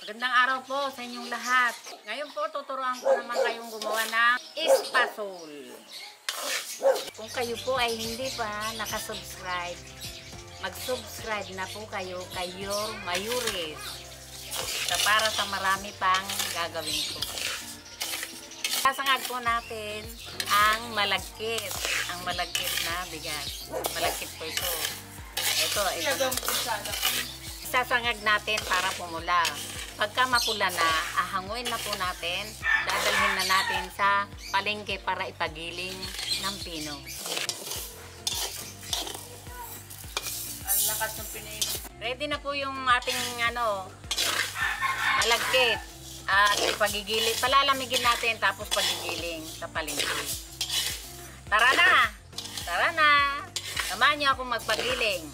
Magandang araw po sa inyong lahat. Ngayon po, tuturuan ko naman kayong gumawa ng espasol. Kung kayo po ay hindi pa nakasubscribe, mag-subscribe na po kayo kay Yor Mayuris para sa marami pang gagawin ko. Sasangag po natin ang malagkit. Ang malagkit na bigas. Malagkit po ito. Ito. Sasangag natin para pumula. Pagka mapula na, ahanguin na po natin. Dadalhin na natin sa palengke para ipagiling ng pino. Ang lakas ng pinay. Ready na po yung ating malagkit. At ipagigiling. Palalamigin natin tapos pagigiling sa palengke. Tara na! Tara na! Samahan niyo akong magpagiling.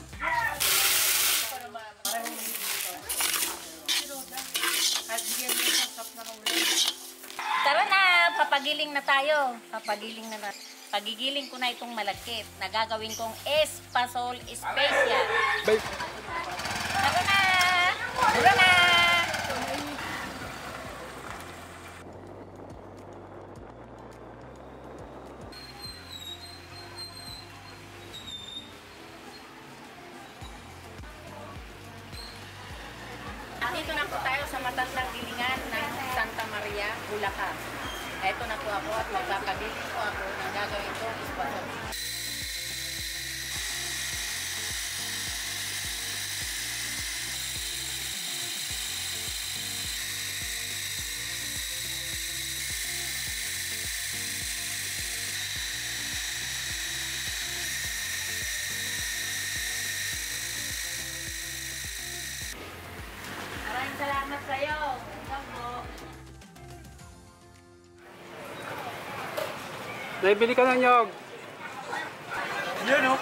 Tara na! Papagiling na tayo. Papagiling na natin. Pagigiling ko na itong malagkit na gagawin kong espasol special. Tara na! Tara na! Dito na po tayo sa matandang gilingan ng Santa Maria, Bulacan. Ito na po ako at magpapagiling po ako ng gagawin ko espasol. Salamat sa'yo. Ikaw po. Naibili ka ng nyog. Yun o.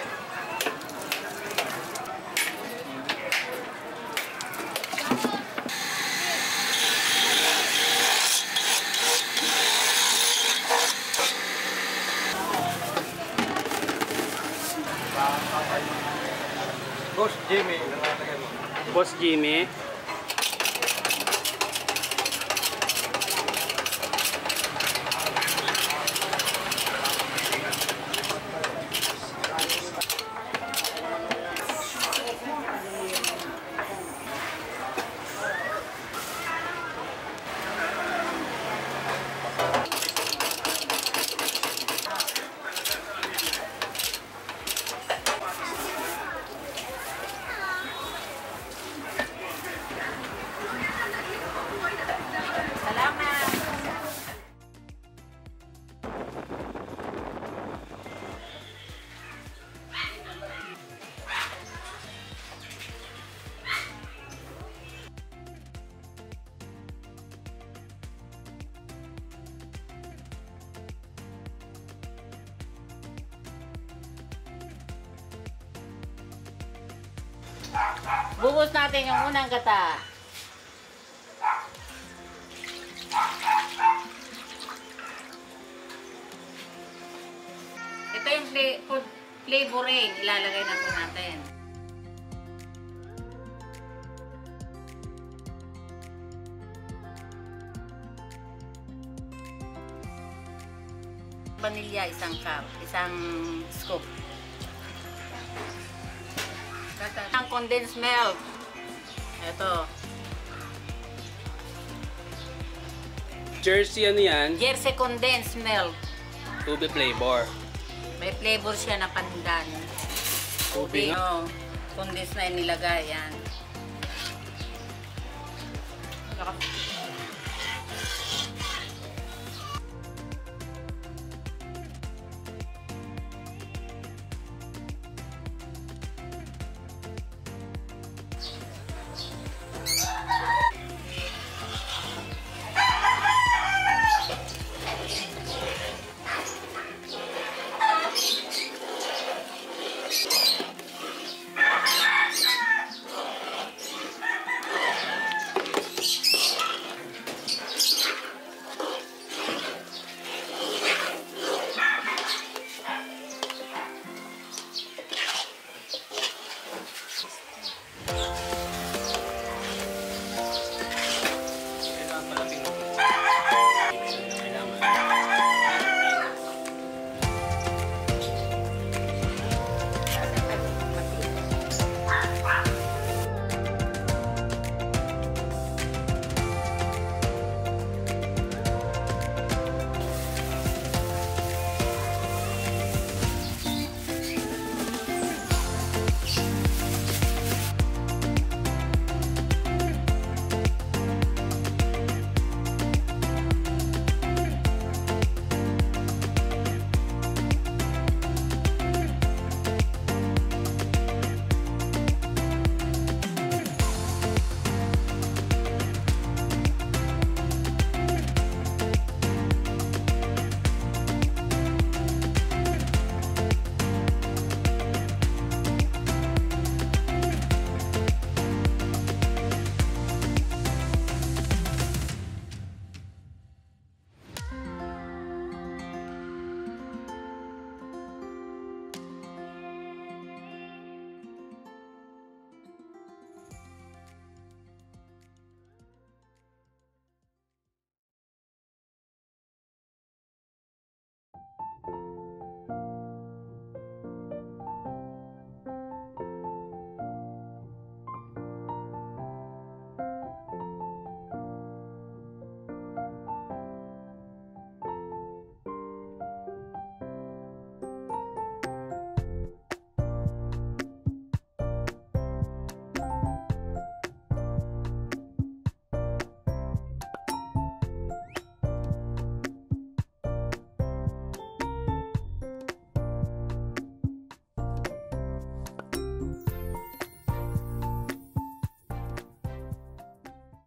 Boss Jimmy. Boss Jimmy. Buhos natin yung unang gata. Ito yung food flavoring. Ilalagay na po natin. Vanilla, isang cup. Isang scoop. Ang condensed milk. Ito. Jersey ano yan? Jersey condensed milk. Tube flavor. May flavor siya na pandan. Tube nga. Condensed na inilagay yan.